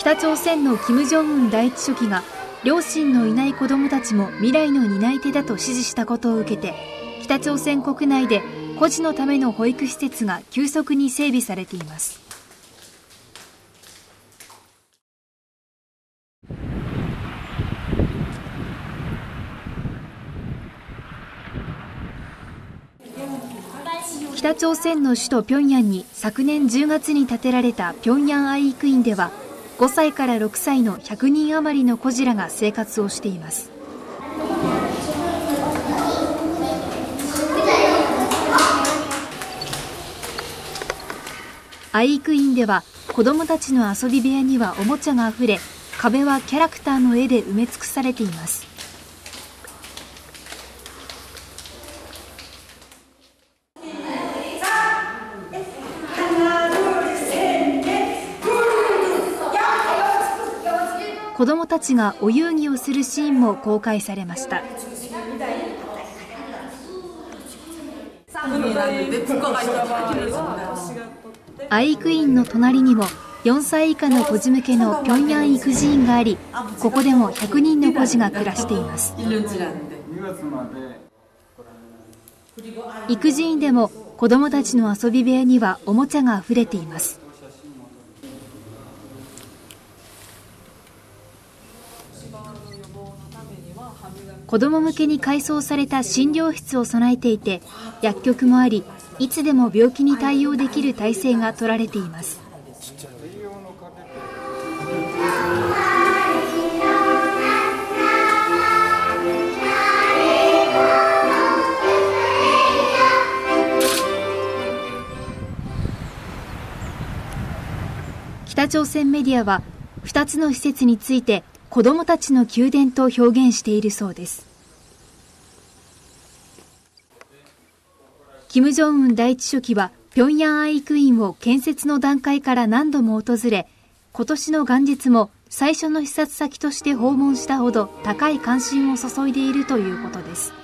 北朝鮮の金正恩第一書記が両親のいない子どもたちも未来の担い手だと指示したことを受けて、北朝鮮国内で孤児のための保育施設が急速に整備されています。北朝鮮の首都平壌に昨年10月に建てられた平壌愛育院では、5歳から6歳の100人余りの孤児らが生活をしています。愛育院では子どもたちの遊び部屋にはおもちゃがあふれ、壁はキャラクターの絵で埋め尽くされています。子どもたちがお遊戯をするシーンも公開されました。愛育院の隣にも4歳以下の孤児向けの平壌育児院があり、ここでも100人の孤児が暮らしています。育児院でも子どもたちの遊び部屋にはおもちゃがあふれています。子ども向けに改装された診療室を備えていて、薬局もあり、いつでも病気に対応できる体制が取られています。北朝鮮メディアは2つの施設について子どもたちの宮殿と表現しているそうです。金正恩第一書記は平壌愛育院を建設の段階から何度も訪れ、今年の元日も最初の視察先として訪問したほど高い関心を注いでいるということです。